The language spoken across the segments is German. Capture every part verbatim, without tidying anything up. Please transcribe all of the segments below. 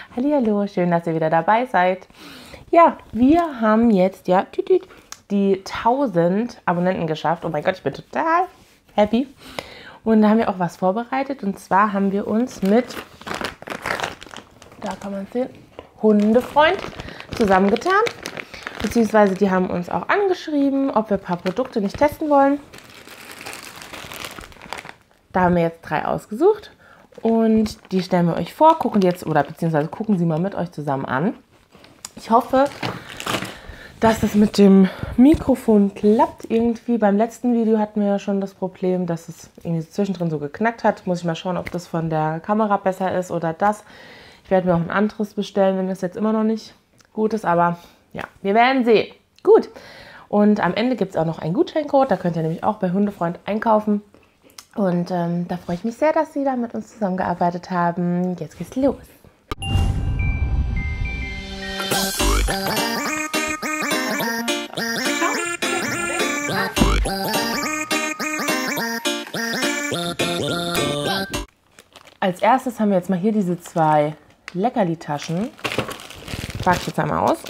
Hallihallo, schön, dass ihr wieder dabei seid. Ja, wir haben jetzt ja die tausend Abonnenten geschafft. Oh mein Gott, ich bin total happy. Und da haben wir auch was vorbereitet. Und zwar haben wir uns mit, da kann man es sehen, Hundefreund zusammengetan. Beziehungsweise die haben uns auch angeschrieben, ob wir ein paar Produkte nicht testen wollen. Da haben wir jetzt drei ausgesucht. Und die stellen wir euch vor, gucken jetzt, oder beziehungsweise gucken sie mal mit euch zusammen an. Ich hoffe, dass es mit dem Mikrofon klappt. Irgendwie beim letzten Video hatten wir ja schon das Problem, dass es irgendwie zwischendrin so geknackt hat. Muss ich mal schauen, ob das von der Kamera besser ist oder das. Ich werde mir auch ein anderes bestellen, wenn das jetzt immer noch nicht gut ist. Aber ja, wir werden sehen. Gut. Und am Ende gibt es auch noch einen Gutscheincode. Da könnt ihr nämlich auch bei Hundefreund einkaufen. Und ähm, da freue ich mich sehr, dass Sie da mit uns zusammengearbeitet haben. Jetzt geht's los. Als erstes haben wir jetzt mal hier diese zwei Leckerli-Taschen. Ich packe jetzt einmal aus.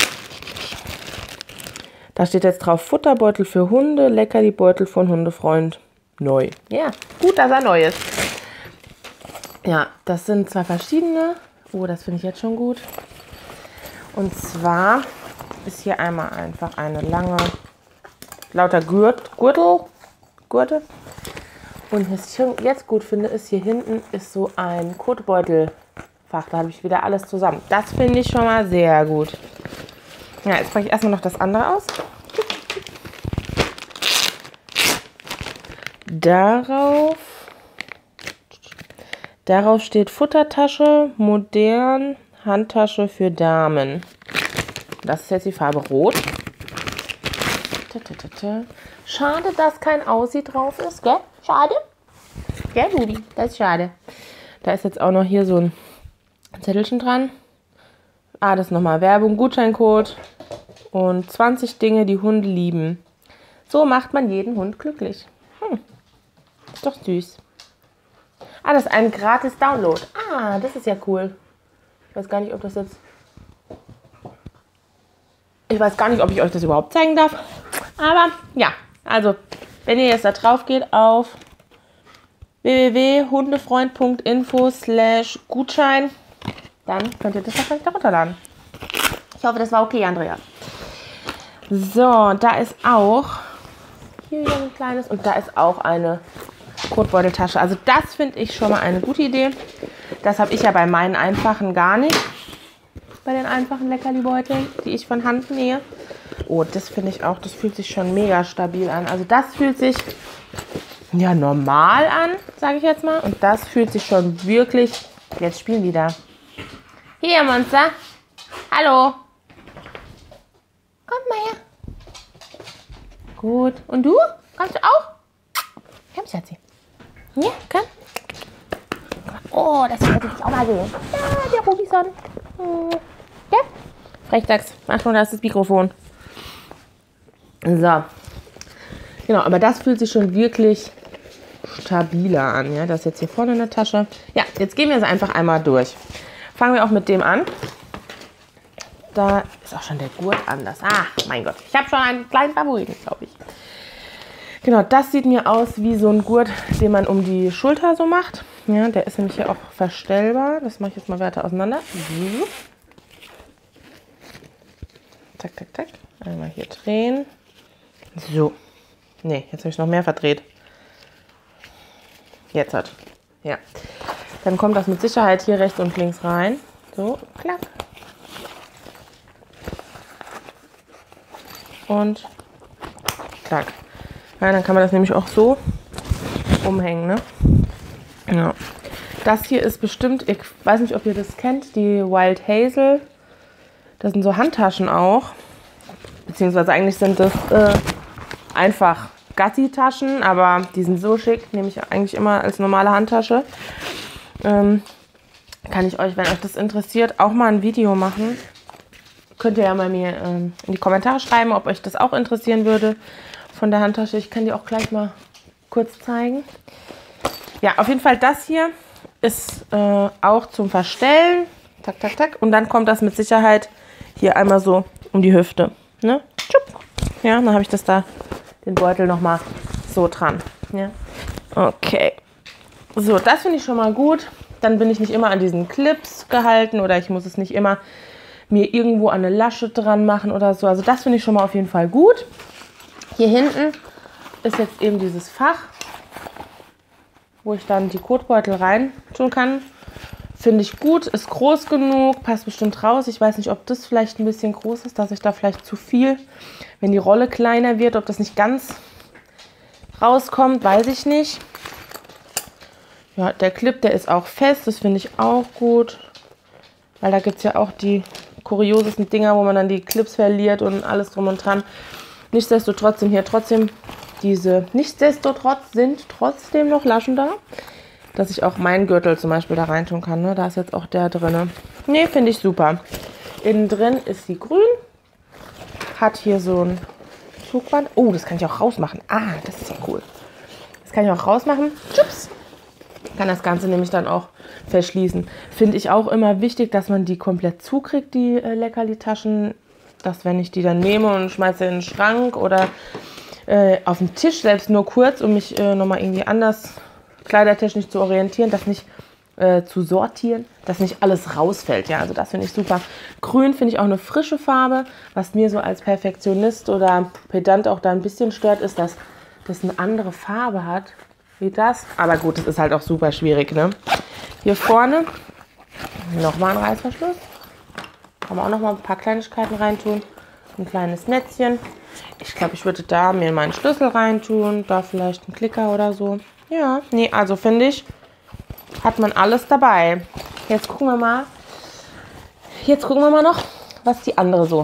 Da steht jetzt drauf Futterbeutel für Hunde, Leckerli-Beutel von Hundefreund. Neu. Ja, gut, dass er neu ist. Ja, das sind zwei verschiedene. Oh, das finde ich jetzt schon gut. Und zwar ist hier einmal einfach eine lange, lauter Gürt, Gürtel, Gurte. Und was ich jetzt gut finde, ist hier hinten ist so ein Kotbeutelfach. Da habe ich wieder alles zusammen. Das finde ich schon mal sehr gut. Ja, jetzt packe ich erstmal noch das andere aus. Darauf, darauf steht Futtertasche, modern, Handtasche für Damen. Das ist jetzt die Farbe Rot. Schade, dass kein Aussie drauf ist, gell? Schade. Gell, Bubi? Das ist schade. Da ist jetzt auch noch hier so ein Zettelchen dran. Ah, das ist nochmal Werbung, Gutscheincode und zwanzig Dinge, die Hunde lieben. So macht man jeden Hund glücklich. Hm. Ist doch süß. Ah, das ist ein gratis Download. Ah, das ist ja cool. Ich weiß gar nicht, ob das jetzt... Ich weiß gar nicht, ob ich euch das überhaupt zeigen darf. Aber ja, also, wenn ihr jetzt da drauf geht auf w w w punkt hundefreund punkt info slash Gutschein, dann könnt ihr das wahrscheinlich da runterladen. Ich hoffe, das war okay, Andrea. So, da ist auch... Hier wieder ein kleines und da ist auch eine Kotbeuteltasche. Also das finde ich schon mal eine gute Idee. Das habe ich ja bei meinen einfachen gar nicht. Bei den einfachen Leckerli-Beuteln, die ich von Hand nähe. Oh, das finde ich auch, das fühlt sich schon mega stabil an. Also das fühlt sich ja normal an, sage ich jetzt mal. Und das fühlt sich schon wirklich... Jetzt spielen die da. Hier, Monster. Hallo. Kommt mal her. Gut. Und du? Kommst du auch? Komm, Schatzi. Ja, komm. Oh, das wollte ich auch mal sehen. Ja, der Robinson. Hm. Ja. Frechdachs. Achtung, da ist das Mikrofon. So. Genau, aber das fühlt sich schon wirklich stabiler an. Ja, das ist jetzt hier vorne in der Tasche. Ja, jetzt gehen wir es einfach einmal durch. Fangen wir auch mit dem an. Da ist auch schon der Gurt anders. Ah, mein Gott. Ich habe schon einen kleinen Favoriten, glaube ich. Genau, das sieht mir aus wie so ein Gurt, den man um die Schulter so macht. Ja, der ist nämlich hier auch verstellbar. Das mache ich jetzt mal weiter auseinander. Tack, tack, tack. Einmal hier drehen. So. Ne, jetzt habe ich noch mehr verdreht. Jetzt hat. Ja. Dann kommt das mit Sicherheit hier rechts und links rein. So, klack. Und klack. Ja, dann kann man das nämlich auch so umhängen, ne? Ja. Das hier ist bestimmt, ich weiß nicht, ob ihr das kennt, die Wild Hazel. Das sind so Handtaschen auch. Beziehungsweise eigentlich sind das äh, einfach Gassi-Taschen, aber die sind so schick, nehme ich eigentlich immer als normale Handtasche. Ähm, kann ich euch, wenn euch das interessiert, auch mal ein Video machen. Könnt ihr ja mal mir ähm, in die Kommentare schreiben, ob euch das auch interessieren würde von der Handtasche. Ich kann die auch gleich mal kurz zeigen. Ja, auf jeden Fall das hier ist äh, auch zum Verstellen. Tak, tak, tak. Und dann kommt das mit Sicherheit hier einmal so um die Hüfte. Ne? Ja, dann habe ich das da, den Beutel nochmal so dran. Ja. Okay. So, das finde ich schon mal gut. Dann bin ich nicht immer an diesen Clips gehalten oder ich muss es nicht immer mir irgendwo an eine Lasche dran machen oder so. Also das finde ich schon mal auf jeden Fall gut. Hier hinten ist jetzt eben dieses Fach, wo ich dann die Kotbeutel rein tun kann. Finde ich gut, ist groß genug, passt bestimmt raus. Ich weiß nicht, ob das vielleicht ein bisschen groß ist, dass ich da vielleicht zu viel, wenn die Rolle kleiner wird, ob das nicht ganz rauskommt, weiß ich nicht. Ja, der Clip, der ist auch fest, das finde ich auch gut. Weil da gibt es ja auch die kuriosesten Dinger, wo man dann die Clips verliert und alles drum und dran. Nichtsdestotrotz sind hier trotzdem diese, nichtsdestotrotz sind trotzdem noch Laschen da, dass ich auch meinen Gürtel zum Beispiel da reintun kann. Ne? Da ist jetzt auch der drin. Ne, finde ich super. Innen drin ist sie grün. Hat hier so ein Zugband. Oh, das kann ich auch rausmachen. Ah, das ist ja cool. Das kann ich auch rausmachen. Tschüps. Kann das Ganze nämlich dann auch verschließen. Finde ich auch immer wichtig, dass man die komplett zukriegt, die äh, Leckerli-Taschen. Dass wenn ich die dann nehme und schmeiße in den Schrank oder äh, auf den Tisch, selbst nur kurz, um mich äh, nochmal irgendwie anders kleidertechnisch zu orientieren, das nicht äh, zu sortieren, dass nicht alles rausfällt. Ja, also das finde ich super. Grün finde ich auch eine frische Farbe. Was mir so als Perfektionist oder Pedant auch da ein bisschen stört, ist, dass das eine andere Farbe hat wie das. Aber gut, das ist halt auch super schwierig. Ne? Hier vorne nochmal ein Reißverschluss. Kann man auch nochmal ein paar Kleinigkeiten reintun. Ein kleines Netzchen. Ich glaube, ich würde da mir meinen Schlüssel reintun. Da vielleicht einen Klicker oder so. Ja, nee, also finde ich, hat man alles dabei. Jetzt gucken wir mal. Jetzt gucken wir mal noch, was die andere so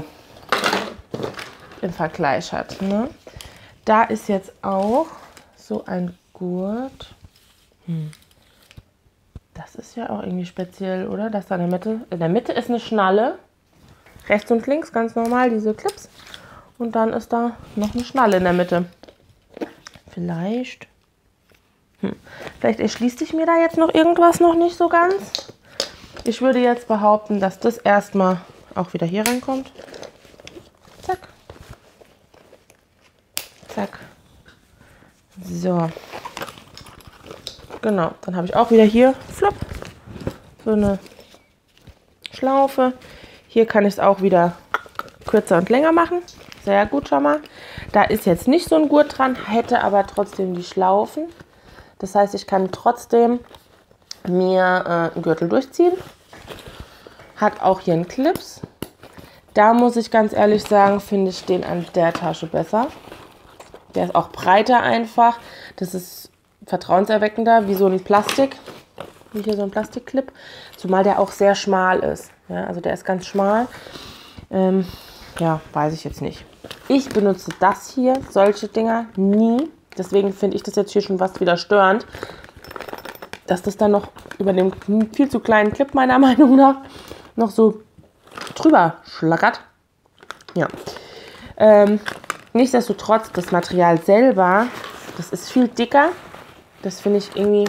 im Vergleich hat. Ne? Da ist jetzt auch so ein Gurt. Hm. Das ist ja auch irgendwie speziell, oder? Das da in der Mitte. In der Mitte ist eine Schnalle. Rechts und links, ganz normal, diese Clips. Und dann ist da noch eine Schnalle in der Mitte. Vielleicht. Hm. Vielleicht erschließt sich mir da jetzt noch irgendwas noch nicht so ganz. Ich würde jetzt behaupten, dass das erstmal auch wieder hier reinkommt. Zack. Zack. So. Genau, dann habe ich auch wieder hier flop, so eine Schlaufe. Hier kann ich es auch wieder kürzer und länger machen. Sehr gut schon mal. Da ist jetzt nicht so ein Gurt dran, hätte aber trotzdem die Schlaufen. Das heißt, ich kann trotzdem mir äh, einen Gürtel durchziehen. Hat auch hier einen Clips. Da muss ich ganz ehrlich sagen, finde ich den an der Tasche besser. Der ist auch breiter einfach. Das ist vertrauenserweckender, wie so ein Plastik. Wie hier so ein Plastikclip. Zumal der auch sehr schmal ist. Ja, also der ist ganz schmal. Ähm, ja, weiß ich jetzt nicht. Ich benutze das hier, solche Dinger, nie. Deswegen finde ich das jetzt hier schon fast wieder störend, dass das dann noch über dem viel zu kleinen Clip meiner Meinung nach noch so drüber schlackert. Ja. Ähm, nichtsdestotrotz, das Material selber, das ist viel dicker. Das finde ich irgendwie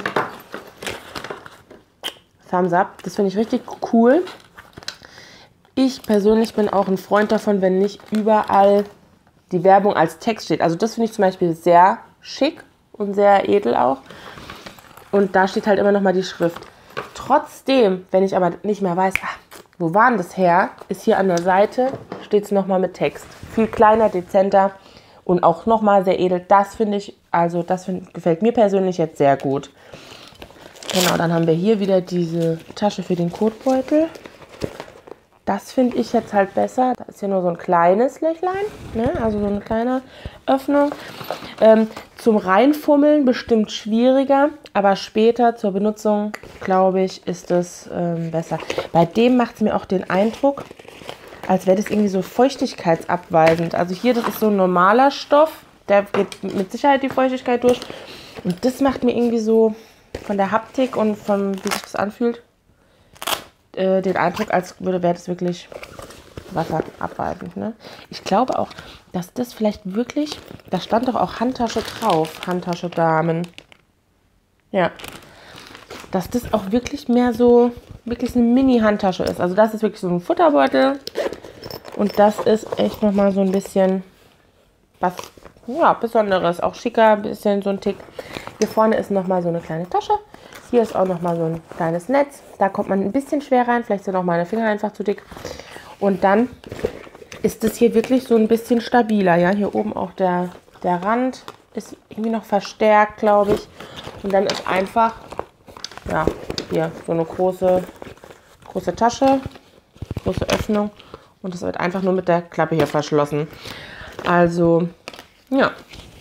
Thumbs up. Das finde ich richtig cool. Ich persönlich bin auch ein Freund davon, wenn nicht überall die Werbung als Text steht. Also das finde ich zum Beispiel sehr schick und sehr edel auch. Und da steht halt immer noch mal die Schrift. Trotzdem, wenn ich aber nicht mehr weiß, ach, wo war denn das her, ist hier an der Seite, steht es noch mal mit Text. Viel kleiner, dezenter und auch noch mal sehr edel. Das finde ich, also das find, gefällt mir persönlich jetzt sehr gut. Genau, dann haben wir hier wieder diese Tasche für den Kotbeutel. Das finde ich jetzt halt besser. Da ist hier nur so ein kleines Löchlein, ne? Also so eine kleine Öffnung. Ähm, zum Reinfummeln bestimmt schwieriger, aber später zur Benutzung, glaube ich, ist es ähm, besser. Bei dem macht es mir auch den Eindruck, als wäre das irgendwie so feuchtigkeitsabweisend. Also hier, das ist so ein normaler Stoff, der geht mit Sicherheit die Feuchtigkeit durch. Und das macht mir irgendwie so von der Haptik und von wie sich das anfühlt, den Eindruck, als würde wäre das wirklich wasserabweisend. Ne? Ich glaube auch, dass das vielleicht wirklich, da stand doch auch Handtasche drauf, Handtasche Damen. Ja, dass das auch wirklich mehr so wirklich eine Mini-Handtasche ist. Also das ist wirklich so ein Futterbeutel. Und das ist echt nochmal so ein bisschen was ja, Besonderes. Auch schicker, ein bisschen so ein Tick. Hier vorne ist nochmal so eine kleine Tasche. Hier ist auch nochmal so ein kleines Netz. Da kommt man ein bisschen schwer rein. Vielleicht sind auch meine Finger einfach zu dick. Und dann ist es hier wirklich so ein bisschen stabiler. Ja, hier oben auch der, der Rand ist irgendwie noch verstärkt, glaube ich. Und dann ist einfach, ja, hier so eine große, große Tasche, große Öffnung. Und es wird einfach nur mit der Klappe hier verschlossen. Also, ja.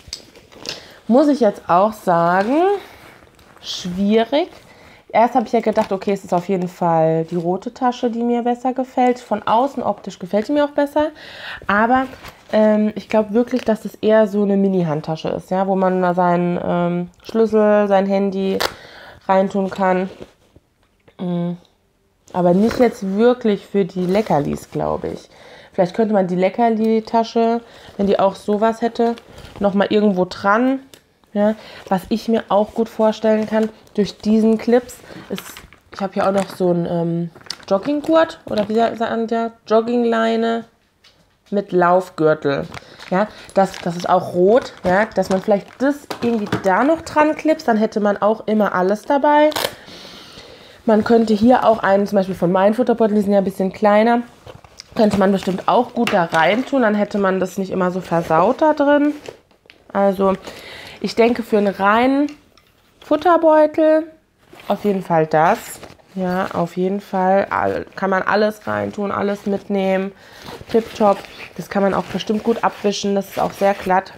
Muss ich jetzt auch sagen, schwierig. Erst habe ich ja gedacht, okay, es ist auf jeden Fall die rote Tasche, die mir besser gefällt. Von außen optisch gefällt die mir auch besser. Aber ähm, ich glaube wirklich, dass es eher so eine Mini-Handtasche ist, ja, wo man mal seinen ähm, Schlüssel, sein Handy reintun kann. Mhm. Aber nicht jetzt wirklich für die Leckerlis, glaube ich. Vielleicht könnte man die Leckerli-Tasche, wenn die auch sowas hätte, nochmal irgendwo dran. Ja, was ich mir auch gut vorstellen kann, durch diesen Clips ist, ich habe hier auch noch so ein ähm, Jogginggurt oder wie sagt der, Joggingleine mit Laufgürtel. Ja, das, das ist auch rot, ja, dass man vielleicht das irgendwie da noch dran klipst, dann hätte man auch immer alles dabei. Man könnte hier auch einen, zum Beispiel von meinen Futterbeuteln, die sind ja ein bisschen kleiner, könnte man bestimmt auch gut da rein tun, dann hätte man das nicht immer so versaut da drin. Also ich denke, für einen reinen Futterbeutel auf jeden Fall das. Ja, auf jeden Fall kann man alles reintun, alles mitnehmen. Tipptopp. Das kann man auch bestimmt gut abwischen. Das ist auch sehr glatt.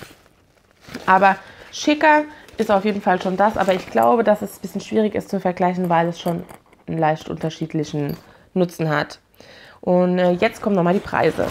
Aber schicker ist auf jeden Fall schon das. Aber ich glaube, dass es ein bisschen schwierig ist zu vergleichen, weil es schon einen leicht unterschiedlichen Nutzen hat. Und äh, jetzt kommen nochmal die Preise.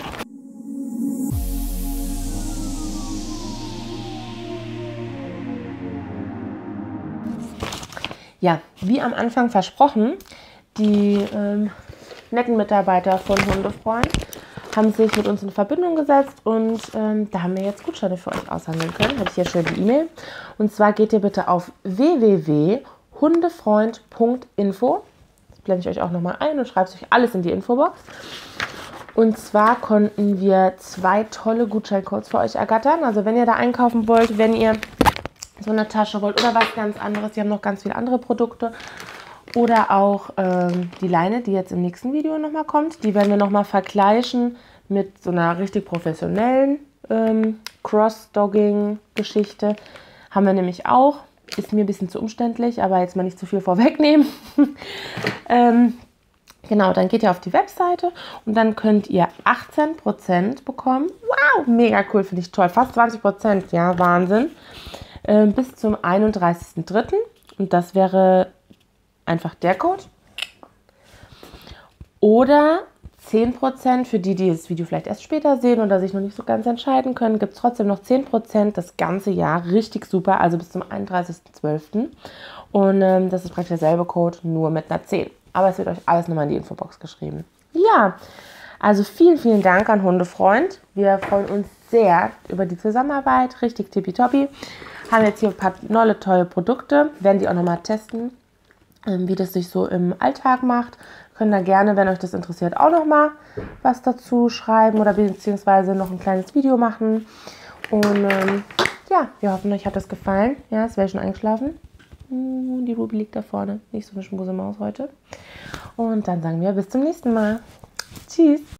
Ja, wie am Anfang versprochen, die ähm, netten Mitarbeiter von Hundefreund haben sich mit uns in Verbindung gesetzt und ähm, da haben wir jetzt Gutscheine für euch aushandeln können. Habe ich hier schön die E-Mail. Und zwar geht ihr bitte auf w w w punkt hundefreund punkt info. Das blende ich euch auch nochmal ein und schreibe euch alles in die Infobox. Und zwar konnten wir zwei tolle Gutscheincodes für euch ergattern. Also wenn ihr da einkaufen wollt, wenn ihr so eine Tasche wollt oder was ganz anderes. Die haben noch ganz viele andere Produkte. Oder auch ähm, die Leine, die jetzt im nächsten Video nochmal kommt. Die werden wir nochmal vergleichen mit so einer richtig professionellen ähm, Cross-Dogging-Geschichte. Haben wir nämlich auch. Ist mir ein bisschen zu umständlich, aber jetzt mal nicht zu viel vorwegnehmen. ähm, genau, dann geht ihr auf die Webseite und dann könnt ihr achtzehn Prozent bekommen. Wow, mega cool, finde ich toll. Fast zwanzig Prozent, ja, Wahnsinn. Bis zum einunddreißigsten dritten und das wäre einfach der Code. Oder zehn Prozent für die, die das Video vielleicht erst später sehen oder sich noch nicht so ganz entscheiden können, gibt es trotzdem noch zehn Prozent das ganze Jahr. Richtig super, also bis zum einunddreißigsten zwölften Und ähm, das ist praktisch derselbe Code, nur mit einer zehn. Aber es wird euch alles nochmal in die Infobox geschrieben. Ja, also vielen, vielen Dank an Hundefreund. Wir freuen uns sehr über die Zusammenarbeit. Richtig tippitoppi. Haben jetzt hier ein paar neue, tolle Produkte. Werden die auch nochmal testen, wie das sich so im Alltag macht. Können da gerne, wenn euch das interessiert, auch nochmal was dazu schreiben oder beziehungsweise noch ein kleines Video machen. Und ähm, ja, wir hoffen, euch hat das gefallen. Ja, es wäre schon eingeschlafen. Die Ruby liegt da vorne. Nicht so eine Schmusemaus heute. Und dann sagen wir bis zum nächsten Mal. Tschüss.